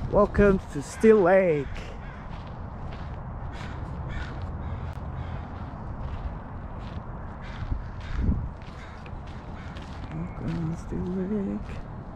Welcome to Still Lake. Welcome to Still Lake.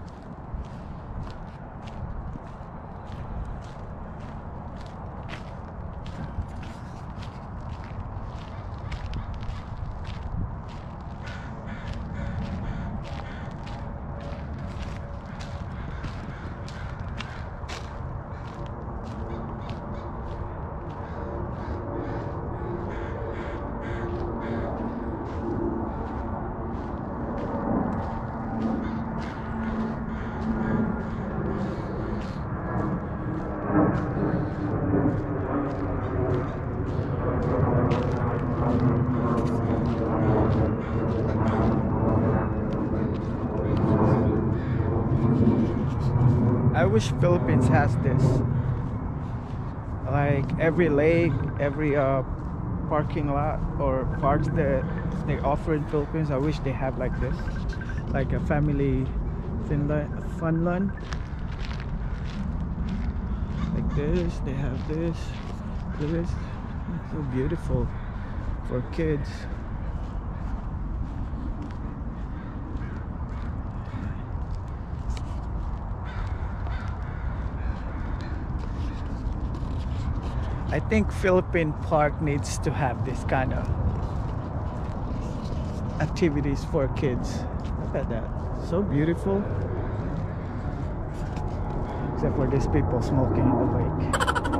I wish Philippines has this. Like every lake, every parking lot or parks that they offer in Philippines, I wish they have like this. Like a family fun run. Like this, they have this. This. It's so beautiful for kids. I think Philippine Park needs to have this kind of activities for kids. Look at that, so beautiful. Except for these people smoking in the lake.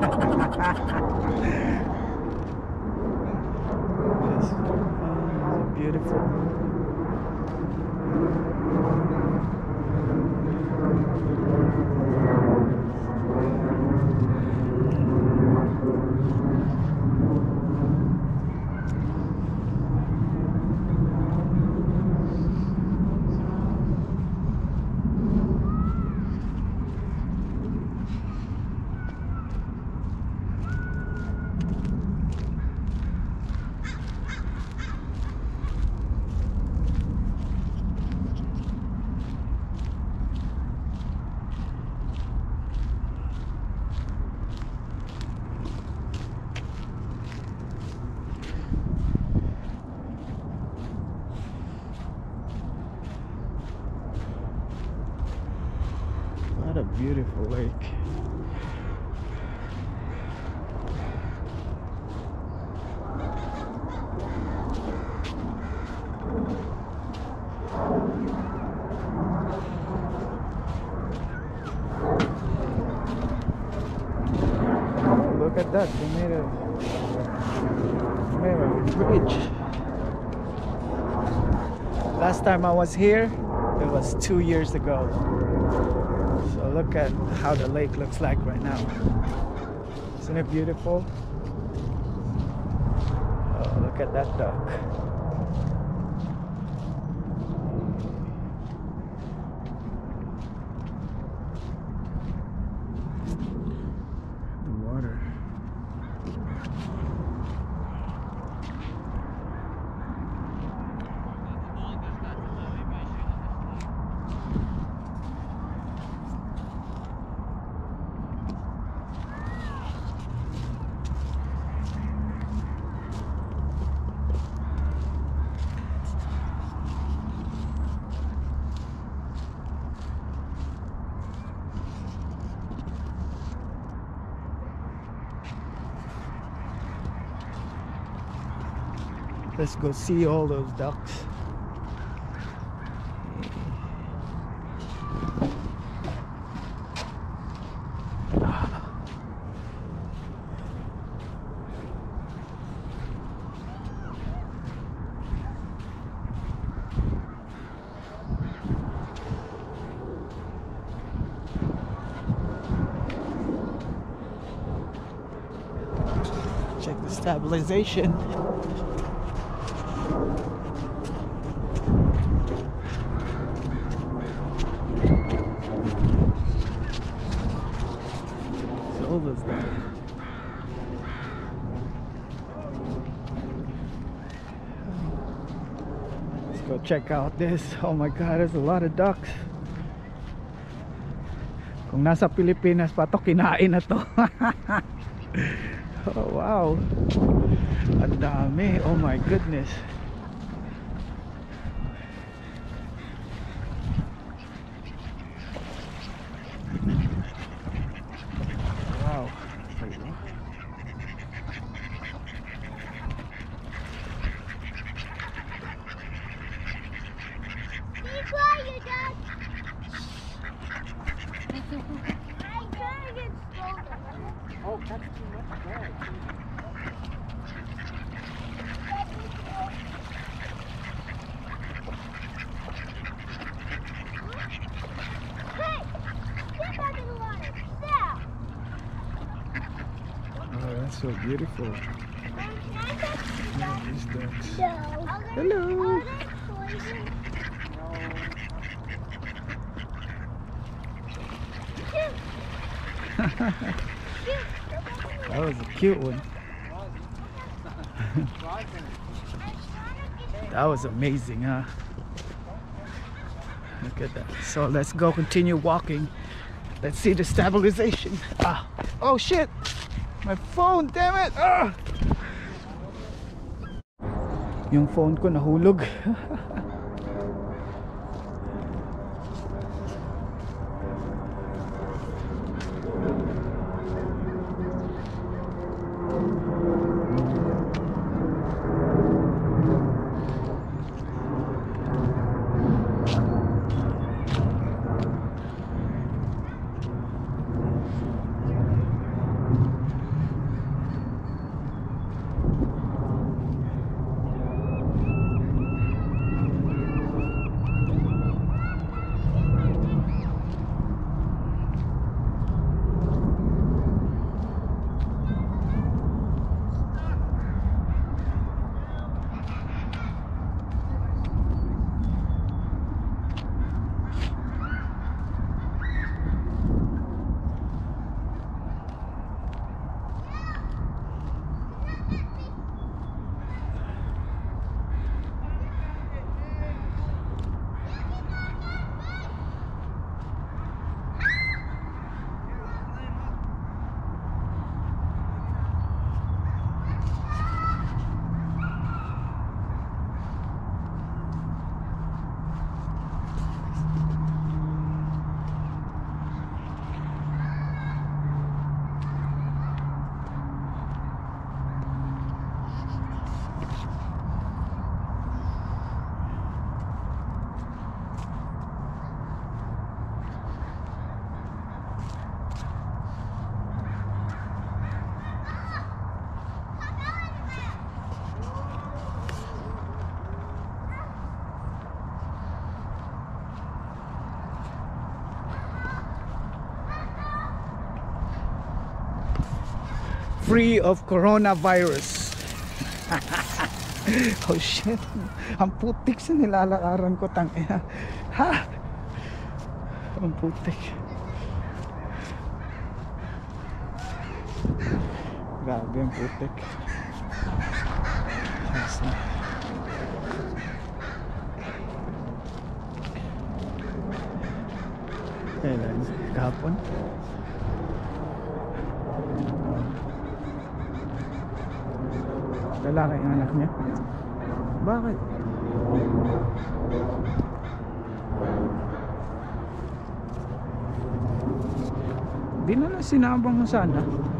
Yes. So beautiful. What a beautiful lake. Oh, look at that, they made a bridge. Last time I was here, it was 2 years ago. So look at how the lake looks like right now. Isn't it beautiful? Oh, look at that duck. The water. Let's go see all those ducks. Check the stabilization. Silver's there. Let's go check out this. Oh my god, there's a lot of ducks. Kung nasa Pilipinas pa to, kinain na to. Oh, wow, ang dami. Oh my goodness. Wow. Be quiet, Dad. I'm trying to get scolded. Oh, that's too much there. Hey, get back in the water. Stop. Oh, that's so beautiful. Can I touch you, Yeah, Dad? these ducks. No. Hello. Are they poison? That was a cute one. That was amazing, huh? Look at that. So let's go continue walking. Let's see the stabilization. Ah. Oh shit! My phone, damn it! Ah! Yung phone ko nahulog. Free of coronavirus. Oh shit. Ang putik sa nilalakaran ko, tangina. Ha? Ang putik. Grabe ang putik. Yes, na. Kailan? Kahapon? Lalaki ang anak niya. Bakit? Di na lang sinabang mo sana.